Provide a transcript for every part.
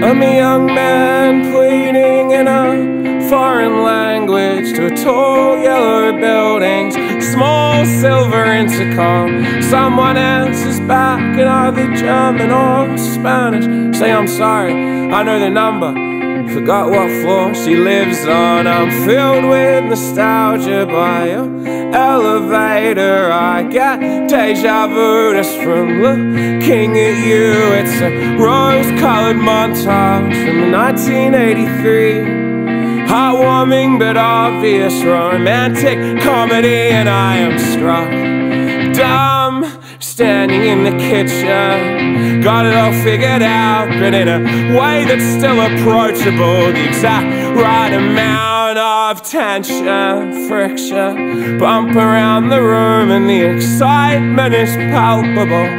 I'm a young man pleading in a foreign language to a tall yellow building's small silver intercom. Someone answers back in either German or Spanish. Say, I'm sorry, I know the number, forgot what floor she lives on. I'm filled with nostalgia by your elevator. I get deja vu just from looking at you. It's a rose-colored montage from 1983. Heartwarming but obvious romantic comedy, and I am struck dumb, standing in the kitchen. Got it all figured out, but in a way that's still approachable. The exact right amount of tension, friction, bump around the room, and the excitement is palpable.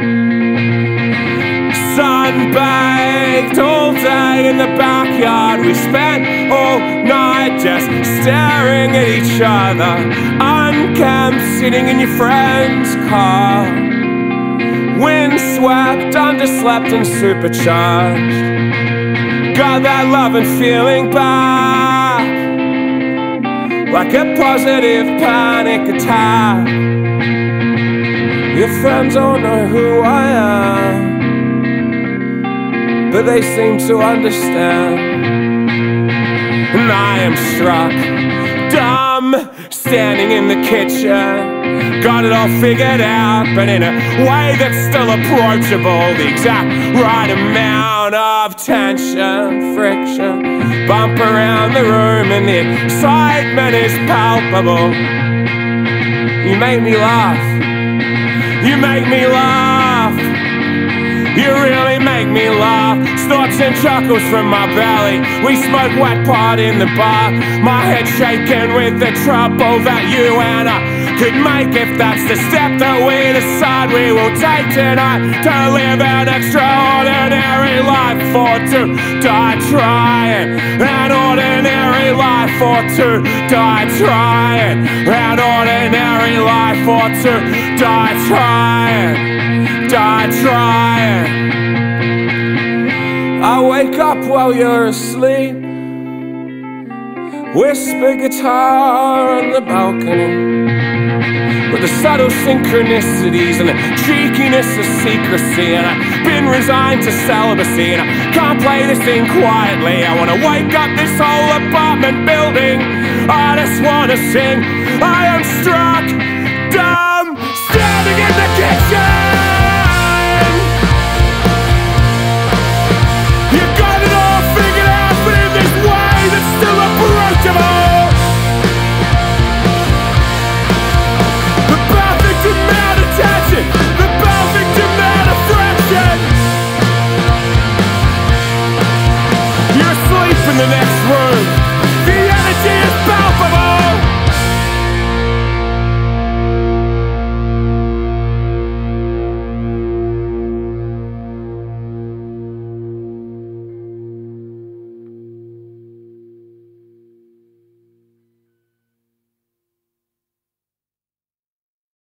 Sunbaked all day in the backyard. We spent all night just staring at each other. Unkempt, sitting in your friend's car. Windswept, underslept and supercharged. Got that love and feeling back, like a positive panic attack. Your friends don't know who I am, but they seem to understand. And I am struck dumb, standing in the kitchen. Got it all figured out, but in a way that's still approachable. The exact right amount of tension, friction, bump around the room, and the excitement is palpable. You make me laugh. You make me laugh. You really make me laugh. Snorts and chuckles from my belly. We smoke wet pot in the bar. My head shaking with the trouble that you and I could make, if that's the step that we decide we will take tonight. To live an extraordinary life, or to die trying. An ordinary life, or to die trying. An ordinary life, or to die trying. Die trying. I wake up while you're asleep. Whisper guitar on the balcony, with the subtle synchronicities and the cheekiness of secrecy. And I've been resigned to celibacy, and I can't play this thing quietly. I wanna wake up this whole apartment building. I just wanna sing. I am struck dumb.